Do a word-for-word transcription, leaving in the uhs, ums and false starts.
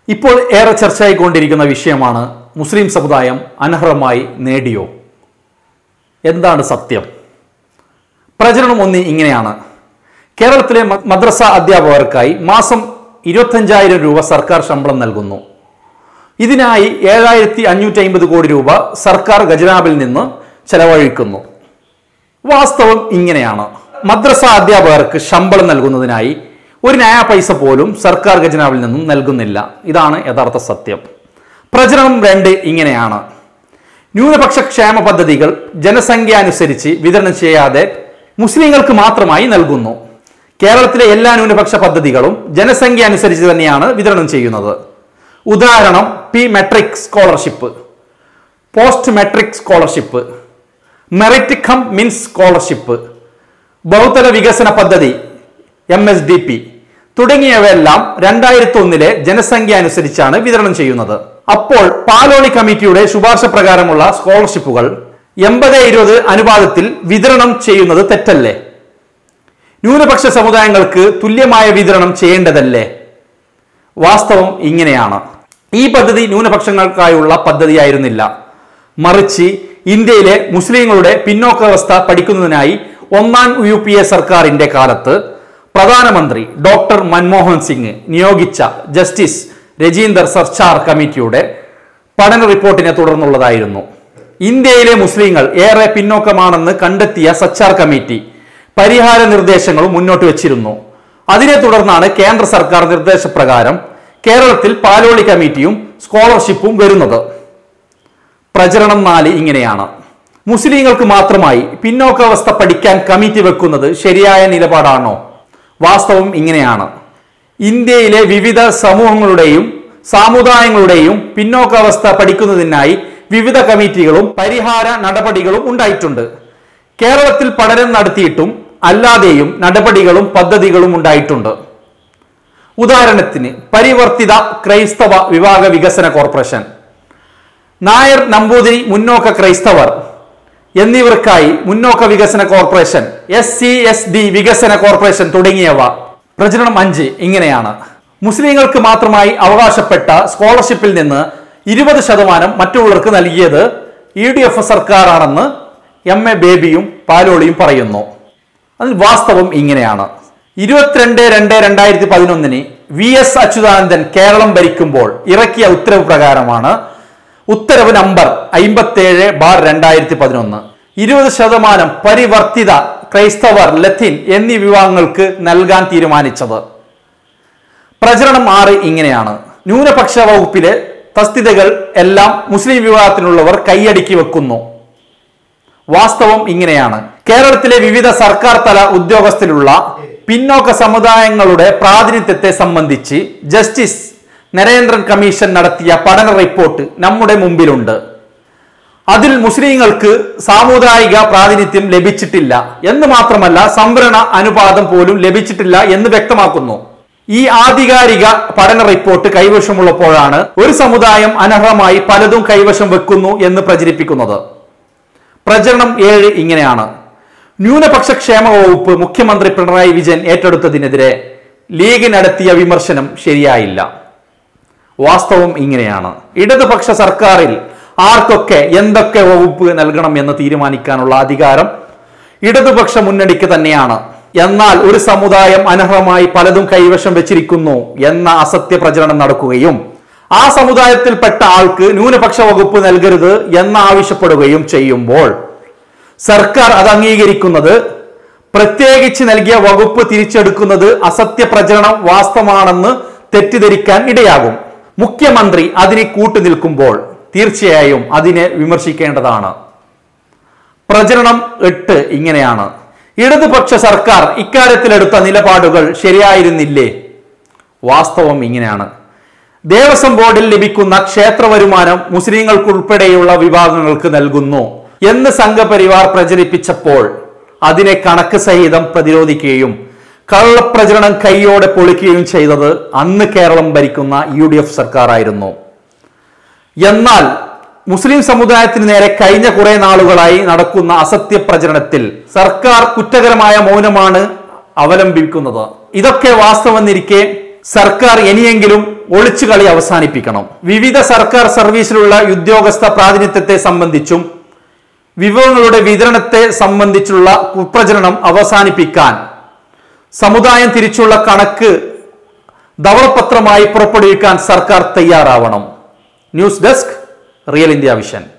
ഇപ്പോൾ ഏറെ ചർച്ചയായിക്കൊണ്ടിരിക്കുന്ന വിഷയമാണ് മുസ്ലിം സമുദായം അനർഹമായി നേടിയോ? എന്താണ് സത്യം? പ്രചരണം ഒന്ന് ഇങ്ങനെയാണ്. കേരളത്തിലെ മദ്രസ അധ്യാപകർക്കായി മാസം ഇരുപത്തഞ്ചായിരം രൂപ സർക്കാർ ശമ്പളം നൽകുന്നു. ഇതിനായി ഏഴായിരത്തി അഞ്ഞൂറ്റി അമ്പത് കോടി രൂപ സർക്കാർ ഖജനാവിൽ നിന്ന് ചെലവഴിക്കുന്നു. വാസ്തവം ഇങ്ങനെയാണ്. മദ്രസ അധ്യാപകർക്ക് ശമ്പളം നൽകുന്നതിനായി ഒരു നയ പൈസ പോലും സർക്കാർ ഖജനാവിൽ നിന്നും നൽകുന്നില്ല. ഇതാണ് യഥാർത്ഥ സത്യം. പ്രചരണം രണ്ട് ഇങ്ങനെയാണ്. ന്യൂനപക്ഷ ക്ഷേമ പദ്ധതികൾ ജനസംഖ്യ അനുസരിച്ച് വിതരണം ചെയ്യാതെ മുസ്ലിങ്ങൾക്ക് മാത്രമായി നൽകുന്നു. കേരളത്തിലെ എല്ലാ ന്യൂനപക്ഷ പദ്ധതികളും ജനസംഖ്യ അനുസരിച്ച് തന്നെയാണ് വിതരണം ചെയ്യുന്നത്. ഉദാഹരണം pre matric scholarship, post matric scholarship, merit cum means scholarship, ബഹുതല വികസന പദ്ധതി എം എസ് ഡി പി തുടങ്ങിയവയെല്ലാം രണ്ടായിരത്തി ഒന്നിലെ ജനസംഖ്യ അനുസരിച്ചാണ് വിതരണം ചെയ്യുന്നത്. അപ്പോൾ പാലോളി കമ്മിറ്റിയുടെ ശുപാർശ പ്രകാരമുള്ള സ്കോളർഷിപ്പുകൾ എൺപത് ഇരുപത് അനുപാതത്തിൽ വിതരണം ചെയ്യുന്നത് തെറ്റല്ലേ? ന്യൂനപക്ഷ സമുദായങ്ങൾക്ക് തുല്യമായ വിതരണം ചെയ്യേണ്ടതല്ലേ? വാസ്തവം ഇങ്ങനെയാണ്. ഈ പദ്ധതി ന്യൂനപക്ഷങ്ങൾക്കായുള്ള പദ്ധതിയായിരുന്നില്ല. മറിച്ച് ഇന്ത്യയിലെ മുസ്ലിങ്ങളുടെ പിന്നോക്കാവസ്ഥ പഠിക്കുന്നതിനായി ഒന്നാം യു പി എ സർക്കാരിന്റെ കാലത്ത് പ്രധാനമന്ത്രി ഡോക്ടർ മൻമോഹൻ സിംഗ് നിയോഗിച്ച ജസ്റ്റിസ് രജീന്ദർ സർച്ചാർ കമ്മിറ്റിയുടെ പഠന റിപ്പോർട്ടിനെ തുടർന്നുള്ളതായിരുന്നു. ഇന്ത്യയിലെ മുസ്ലിങ്ങൾ ഏറെ പിന്നോക്കമാണെന്ന് കണ്ടെത്തിയ സച്ചാർ കമ്മിറ്റി പരിഹാര നിർദ്ദേശങ്ങളും മുന്നോട്ട് വെച്ചിരുന്നു. അതിനെ തുടർന്നാണ് കേന്ദ്ര സർക്കാർ നിർദ്ദേശപ്രകാരം കേരളത്തിൽ പാലോളി കമ്മിറ്റിയും സ്കോളർഷിപ്പും വരുന്നത്. പ്രചരണം നാല് ഇങ്ങനെയാണ്. മുസ്ലിങ്ങൾക്ക് മാത്രമായി പിന്നോക്കാവസ്ഥ പഠിക്കാൻ കമ്മിറ്റി വെക്കുന്നത് ശരിയായ നിലപാടാണോ? വാസ്തവം ഇങ്ങനെയാണ്. ഇന്ത്യയിലെ വിവിധ സമൂഹങ്ങളുടെയും സമുദായങ്ങളുടെയും പിന്നോക്കാവസ്ഥ പഠിക്കുന്നതിനായി വിവിധ കമ്മിറ്റികളും പരിഹാര നടപടികളും ഉണ്ടായിട്ടുണ്ട്. കേരളത്തിൽ പഠനം നടത്തിയിട്ടും അല്ലാതെയും നടപടികളും പദ്ധതികളും ഉണ്ടായിട്ടുണ്ട്. ഉദാഹരണത്തിന് പരിവർത്തിത ക്രൈസ്തവ വിഭാഗ വികസന കോർപ്പറേഷൻ, നായർ നമ്പൂതിരി മുന്നോക്ക ക്രൈസ്തവർ എന്നിവർക്കായി മുന്നോക്ക വികസന corporation, S C S T വികസന കോർപ്പറേഷൻ തുടങ്ങിയവ. പ്രചരണം അഞ്ച് ഇങ്ങനെയാണ്. മുസ്ലിങ്ങൾക്ക് മാത്രമായി അവകാശപ്പെട്ട സ്കോളർഷിപ്പിൽ നിന്ന് ഇരുപത് ശതമാനം മറ്റുള്ളവർക്ക് നൽകിയത് യു ഡി എഫ് സർക്കാരാണെന്ന് എം എ ബേബിയും പാലോളിയും പറയുന്നു. അതിൽ വാസ്തവം ഇങ്ങനെയാണ്. ഇരുപത്തിരണ്ട് രണ്ട് രണ്ടായിരത്തി പതിനൊന്നിന് വി എസ് അച്യുതാനന്ദൻ കേരളം ഭരിക്കുമ്പോൾ ഇറക്കിയ ഉത്തരവ് പ്രകാരമാണ് ഉത്തരവ് നമ്പർ അമ്പത്തേഴ് ബാർ രണ്ടായിരത്തി പതിനൊന്ന് ഇരുപത് ശതമാനം പരിവർത്തിത ക്രൈസ്തവർ, ലത്തീൻ എന്നീ വിഭാഗങ്ങൾക്ക് നൽകാൻ തീരുമാനിച്ചത്. പ്രചരണം ആറ് ഇങ്ങനെയാണ്. ന്യൂനപക്ഷ വകുപ്പിലെ തസ്തികകൾ എല്ലാം മുസ്ലിം വിഭാഗത്തിലുള്ളവർ കൈയടക്കി വെക്കുന്നു. വാസ്തവം ഇങ്ങനെയാണ്. കേരളത്തിലെ വിവിധ സർക്കാർ തല ഉദ്യോഗസ്ഥരുള്ള പിന്നോക്ക സമുദായങ്ങളുടെ പ്രാതിനിധ്യത്തെ സംബന്ധിച്ച് ജസ്റ്റിസ് നരേന്ദ്രൻ കമ്മീഷൻ നടത്തിയ പഠന റിപ്പോർട്ട് നമ്മുടെ മുമ്പിലുണ്ട്. അതിൽ മുസ്ലിങ്ങൾക്ക് സാമുദായിക പ്രാതിനിധ്യം ലഭിച്ചിട്ടില്ല എന്ന് മാത്രമല്ല, സംവരണ അനുപാതം പോലും ലഭിച്ചിട്ടില്ല എന്ന് വ്യക്തമാക്കുന്നു. ഈ ആധികാരിക പഠന റിപ്പോർട്ട് കൈവശമുള്ളപ്പോഴാണ് ഒരു സമുദായം അനർഹമായി പലതും കൈവശം വെക്കുന്നു എന്ന് പ്രചരിപ്പിക്കുന്നത്. പ്രചരണം ഏഴ് ഇങ്ങനെയാണ്. ന്യൂനപക്ഷ ക്ഷേമ വകുപ്പ് മുഖ്യമന്ത്രി പിണറായി വിജയൻ ഏറ്റെടുത്തതിനെതിരെ ലീഗ് നടത്തിയ വിമർശനം ശരിയായില്ല. വാസ്തവം ഇങ്ങനെയാണ്. ഇടതുപക്ഷ സർക്കാരിൽ ആർക്കൊക്കെ എന്തൊക്കെ വകുപ്പ് നൽകണം എന്ന് തീരുമാനിക്കാനുള്ള അധികാരം ഇടതുപക്ഷ മുന്നണിക്ക് തന്നെയാണ്. എന്നാൽ ഒരു സമുദായം അനർഹമായി പലതും കൈവശം വെച്ചിരിക്കുന്നു എന്ന അസത്യ പ്രചരണം നടക്കുകയും ആ സമുദായത്തിൽപ്പെട്ട ആൾക്ക് ന്യൂനപക്ഷ വകുപ്പ് നൽകരുത് എന്ന് ആവശ്യപ്പെടുകയും ചെയ്യുമ്പോൾ സർക്കാർ അത് അംഗീകരിക്കുന്നത്, പ്രത്യേകിച്ച് നൽകിയ വകുപ്പ് തിരിച്ചെടുക്കുന്നത് അസത്യ പ്രചരണം വാസ്തവമാണെന്ന് തെറ്റിദ്ധരിക്കാൻ ഇടയാകും. മുഖ്യമന്ത്രി അതിന് കൂട്ടുനിൽക്കുമ്പോൾ തീർച്ചയായും അതിനെ വിമർശിക്കേണ്ടതാണ്. പ്രചരണം എട്ട് ഇങ്ങനെയാണ്. ഇടതുപക്ഷ സർക്കാർ ഇക്കാര്യത്തിലെടുത്ത നിലപാടുകൾ ശരിയായിരുന്നില്ലേ? വാസ്തവം ഇങ്ങനെയാണ്. ദേവസ്വം ബോർഡിൽ ലഭിക്കുന്ന ക്ഷേത്ര വരുമാനം മുസ്ലിങ്ങൾക്കുൾപ്പെടെയുള്ള വിഭാഗങ്ങൾക്ക് നൽകുന്നു എന്ന് സംഘപരിവാർ പ്രചരിപ്പിച്ചപ്പോൾ അതിനെ കണക്ക് സഹിതം പ്രതിരോധിക്കുകയും കള്ളപ്രചരണം കൈയോടെ പൊളിക്കുകയും ചെയ്തത് അന്ന് കേരളം ഭരിക്കുന്ന യു ഡി എഫ് സർക്കാർ ആയിരുന്നു. എന്നാൽ മുസ്ലിം സമുദായത്തിന് നേരെ കഴിഞ്ഞ കുറെ നാളുകളായി നടക്കുന്ന അസത്യ പ്രചരണത്തിൽ സർക്കാർ കുറ്റകരമായ മൗനമാണ് അവലംബിക്കുന്നത്. ഇതൊക്കെ വാസ്തവമെന്നിരിക്കെ സർക്കാർ ഇനിയെങ്കിലും ഒളിച്ചുകളി അവസാനിപ്പിക്കണം. വിവിധ സർക്കാർ സർവീസിലുള്ള ഉദ്യോഗസ്ഥ പ്രാതിനിധ്യത്തെ സംബന്ധിച്ചും വിഭവങ്ങളുടെ വിതരണത്തെ സംബന്ധിച്ചുള്ള കുപ്രചരണം അവസാനിപ്പിക്കാൻ സമുദായം തിരിച്ചുള്ള കണക്ക് ധവളപത്രമായി പുറപ്പെടുവിക്കാൻ സർക്കാർ തയ്യാറാവണം. News desk, real India vision.